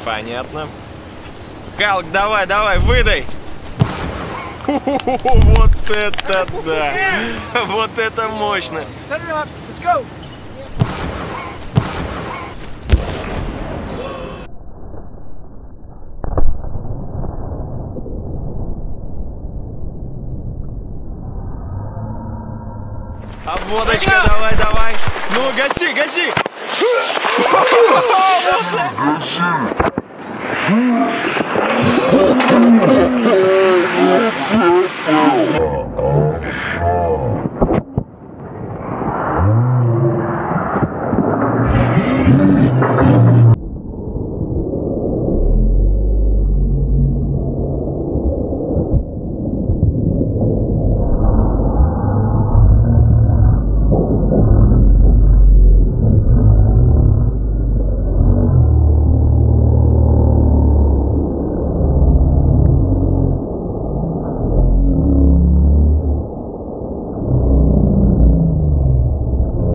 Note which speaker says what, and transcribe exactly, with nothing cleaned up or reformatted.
Speaker 1: Понятно. Халк, давай, давай, выдай. Вот это да! Вот это мощно! Обводочка, давай, давай! Ну, гаси, гаси!
Speaker 2: Гаси!